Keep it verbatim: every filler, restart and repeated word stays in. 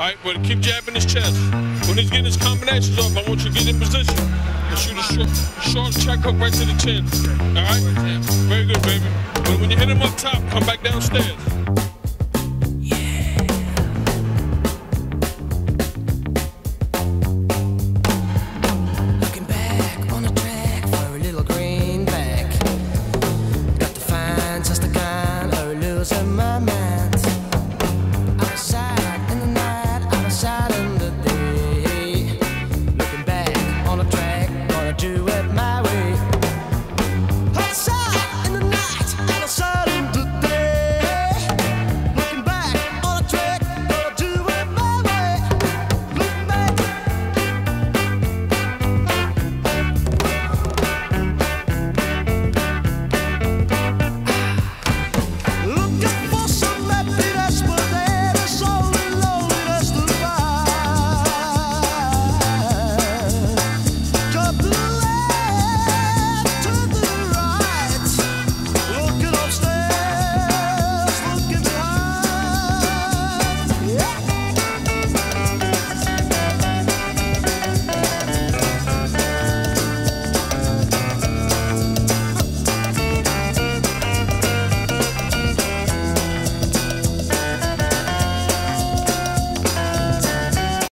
right, but keep jabbing his chest. When he's getting his combinations off, I want you to get in position and shoot a short, short check hook right to the chin. All right? Very good, baby. But when you hit him up top, come back downstairs.